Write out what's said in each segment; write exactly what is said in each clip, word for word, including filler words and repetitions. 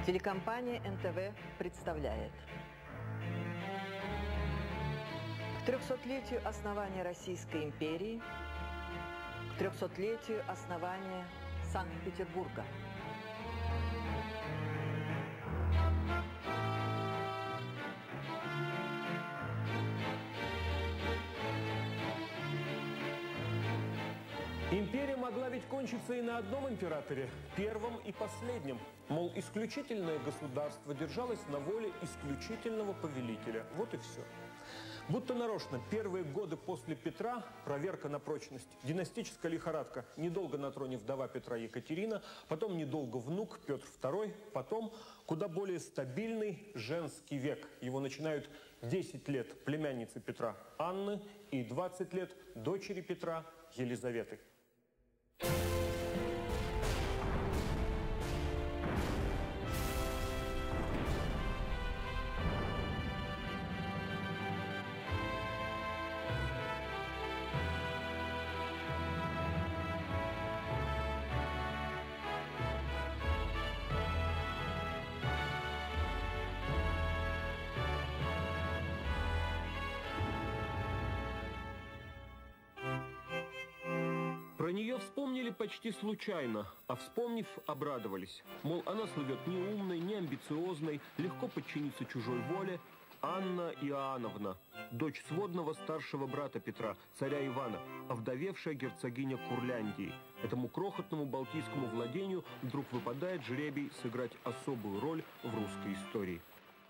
Телекомпания эн тэ вэ представляет. К трехсотлетию основания Российской империи, к трехсотлетию основания Санкт-Петербурга. Империя могла ведь кончиться и на одном императоре, первом и последнем. Мол, исключительное государство держалось на воле исключительного повелителя. Вот и все. Будто нарочно, первые годы после Петра проверка на прочность, династическая лихорадка, недолго на троне вдова Петра Екатерина, потом недолго внук Петр второй, потом куда более стабильный женский век. Его начинают десять лет племянницы Петра Анны и двадцать лет дочери Петра Елизаветы. Про нее вспомнили почти случайно, а вспомнив, обрадовались. Мол, она слывет не умной, не амбициозной, легко подчиниться чужой воле. Анна Иоанновна, дочь сводного старшего брата Петра, царя Ивана, овдовевшая герцогиня Курляндии. Этому крохотному балтийскому владению вдруг выпадает жребий сыграть особую роль в русской истории.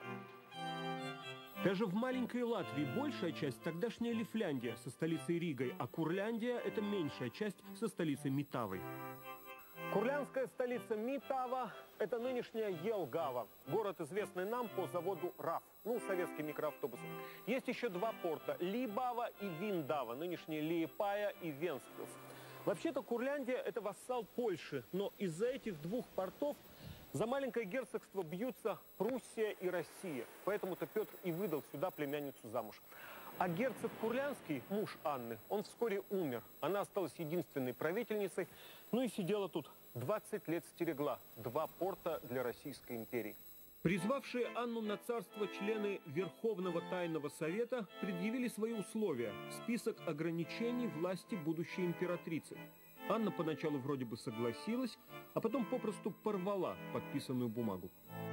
Даже в маленькой Латвии большая часть тогдашняя Лифляндия со столицей Ригой, а Курляндия – это меньшая часть со столицей Митавой. Курляндская столица Митава – это нынешняя Елгава, город, известный нам по заводу РАФ, ну, советские микроавтобусы. Есть еще два порта – Либава и Виндава, нынешние Лиепая и Венспилс. Вообще-то Курляндия – это вассал Польши, но из-за этих двух портов за маленькое герцогство бьются Пруссия и Россия. Поэтому-то Петр и выдал сюда племянницу замуж. А герцог Курляндский, муж Анны, он вскоре умер. Она осталась единственной правительницей. Ну и сидела тут. двадцать лет стерегла. Два порта для Российской империи. Призвавшие Анну на царство члены Верховного Тайного Совета предъявили свои условия. Список ограничений власти будущей императрицы. Анна поначалу вроде бы согласилась, а потом попросту порвала подписанную бумагу.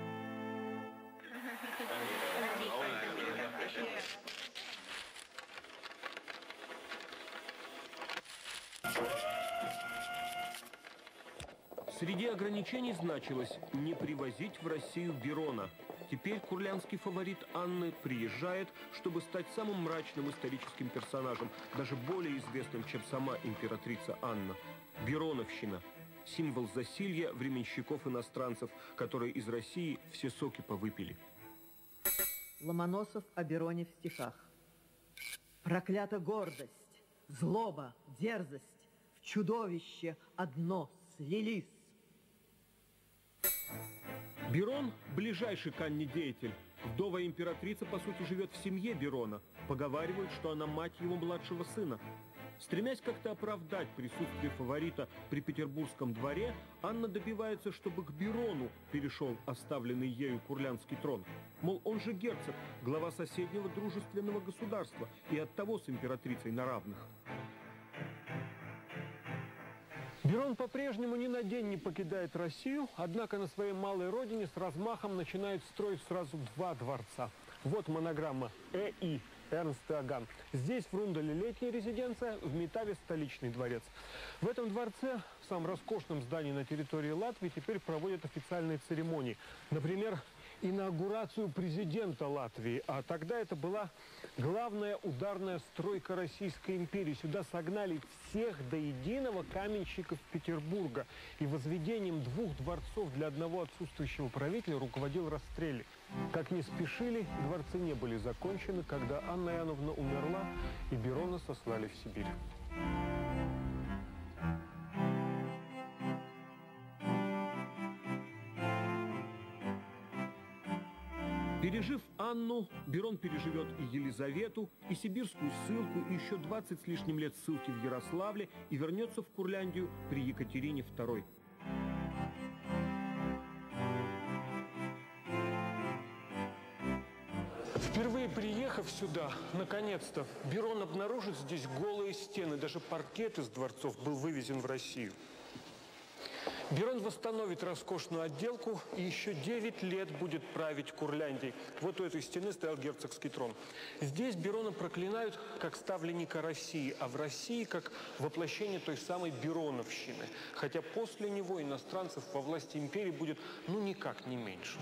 Среди ограничений значилось не привозить в Россию Бирона. Теперь курляндский фаворит Анны приезжает, чтобы стать самым мрачным историческим персонажем, даже более известным, чем сама императрица Анна. Бироновщина – символ засилья временщиков-иностранцев, которые из России все соки повыпили. Ломоносов о Бироне в стихах. Проклята гордость, злоба, дерзость, в чудовище одно слились. Бирон – ближайший к Анне деятель. Вдова императрица, по сути, живет в семье Бирона. Поговаривают, что она мать его младшего сына. Стремясь как-то оправдать присутствие фаворита при петербургском дворе, Анна добивается, чтобы к Бирону перешел оставленный ею курляндский трон. Мол, он же герцог, глава соседнего дружественного государства, и оттого с императрицей на равных. Бирон по-прежнему ни на день не покидает Россию, однако на своей малой родине с размахом начинает строить сразу два дворца. Вот монограмма Э И Эрнст Иоганн. Здесь в Рундале летняя резиденция, в Митаве столичный дворец. В этом дворце, в самом роскошном здании на территории Латвии, теперь проводят официальные церемонии. Например, инаугурацию президента Латвии. А тогда это была главная ударная стройка Российской империи. Сюда согнали всех до единого каменщиков Петербурга. И возведением двух дворцов для одного отсутствующего правителя руководил Растрелли. Как не спешили, дворцы не были закончены, когда Анна Иоанновна умерла, и Бирона сослали в Сибирь. Пережив Анну, Бирон переживет и Елизавету, и сибирскую ссылку, и еще двадцать с лишним лет ссылки в Ярославле, и вернется в Курляндию при Екатерине второй. Впервые приехав сюда, наконец-то, Берон обнаружит здесь голые стены. Даже паркет из дворцов был вывезен в Россию. Берон восстановит роскошную отделку и еще девять лет будет править Курляндией. Вот у этой стены стоял герцогский трон. Здесь Берона проклинают как ставленника России, а в России как воплощение той самой Бероновщины. Хотя после него иностранцев во власти империи будет ну никак не меньше.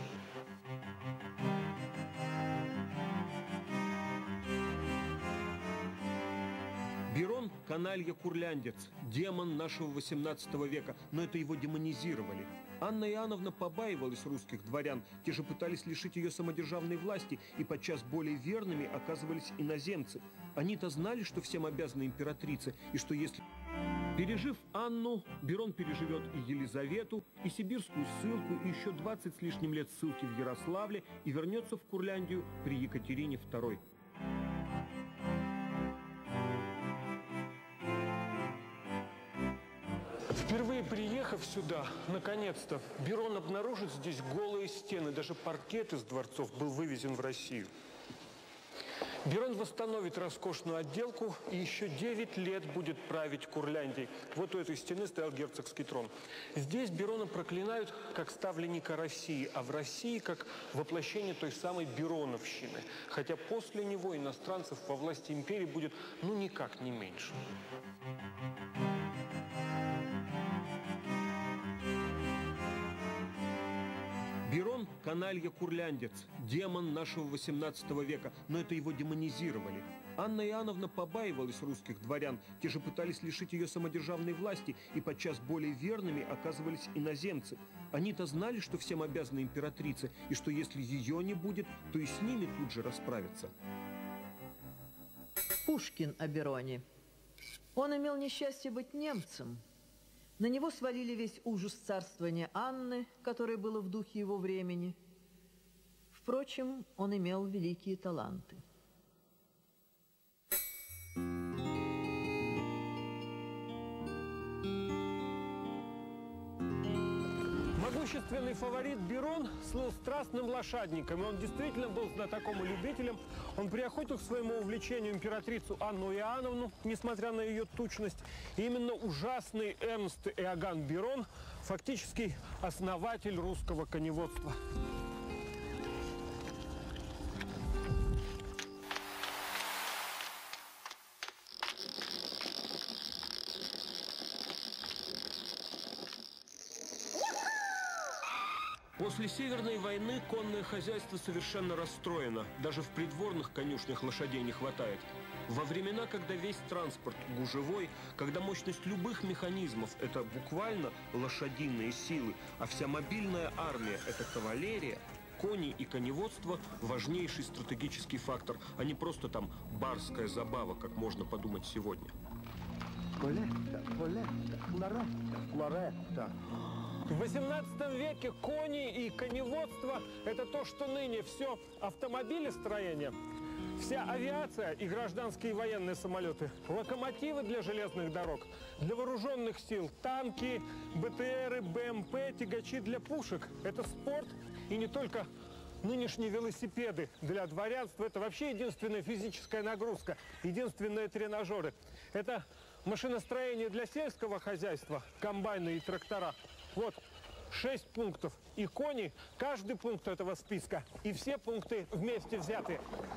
Берон – каналья-курляндец, демон нашего восемнадцатого века, но это его демонизировали. Анна Иоанновна побаивалась русских дворян, те же пытались лишить ее самодержавной власти, и подчас более верными оказывались иноземцы. Они-то знали, что всем обязаны императрице, и что если... Пережив Анну, Берон переживет и Елизавету, и сибирскую ссылку, и еще двадцать с лишним лет ссылки в Ярославле, и вернется в Курляндию при Екатерине второй. Впервые приехав сюда, наконец-то, Берон обнаружит здесь голые стены. Даже паркет из дворцов был вывезен в Россию. Берон восстановит роскошную отделку и еще девять лет будет править Курляндией. Вот у этой стены стоял герцогский трон. Здесь Берона проклинают как ставленника России, а в России как воплощение той самой Бероновщины. Хотя после него иностранцев во власти империи будет ну никак не меньше. Берон – каналья-курляндец, демон нашего восемнадцатого века, но это его демонизировали. Анна Иоанновна побаивалась русских дворян, те же пытались лишить ее самодержавной власти, и подчас более верными оказывались иноземцы. Они-то знали, что всем обязаны императрице, и что если ее не будет, то и с ними тут же расправятся. Пушкин о Бероне. Он имел несчастье быть немцем. На него свалили весь ужас царствования Анны, которое было в духе его времени. Впрочем, он имел великие таланты. Могущественный фаворит Берон слыл страстным лошадником, и он действительно был знатоком и любителем. Он приохотил к своему увлечению императрицу Анну Иоанновну, несмотря на ее тучность. И именно ужасный Эрнст Иоганн Берон фактически основатель русского коневодства. После Северной войны конное хозяйство совершенно расстроено. Даже в придворных конюшнях лошадей не хватает. Во времена, когда весь транспорт гужевой, когда мощность любых механизмов – это буквально лошадиные силы, а вся мобильная армия – это кавалерия, кони и коневодство – важнейший стратегический фактор, а не просто там барская забава, как можно подумать сегодня. Полетта, полетта, Флоретта, Флоретта. В восемнадцатом веке кони и коневодство – это то, что ныне все автомобилестроение, вся авиация и гражданские и военные самолеты, локомотивы для железных дорог, для вооруженных сил, танки, БТРы, БМП, тягачи для пушек. Это спорт, и не только нынешние велосипеды для дворянства. Это вообще единственная физическая нагрузка, единственные тренажеры. Это машиностроение для сельского хозяйства, комбайны и трактора. Вот шесть пунктов. И кони, каждый пункт этого списка, и все пункты вместе взяты.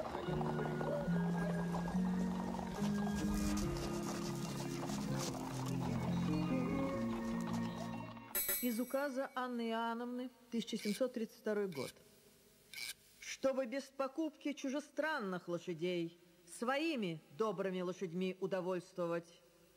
Из указа Анны Иоанновны, тысяча семьсот тридцать второй год. Чтобы без покупки чужестранных лошадей своими добрыми лошадьми удовольствовать.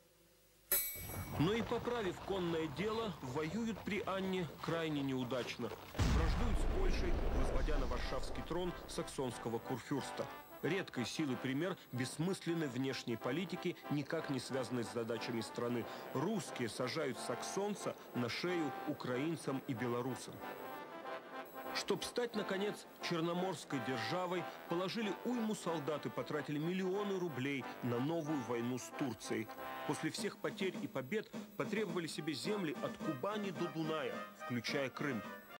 Но и поправив конное дело, воюют при Анне крайне неудачно. Враждуют с Польшей, возводя на варшавский трон саксонского курфюрста. Редкой силы пример бессмысленной внешней политики, никак не связанной с задачами страны. Русские сажают саксонца на шею украинцам и белорусам. Чтоб стать, наконец, черноморской державой, положили уйму солдат и потратили миллионы рублей на новую войну с Турцией. После всех потерь и побед потребовали себе земли от Кубани до Дуная, включая Крым.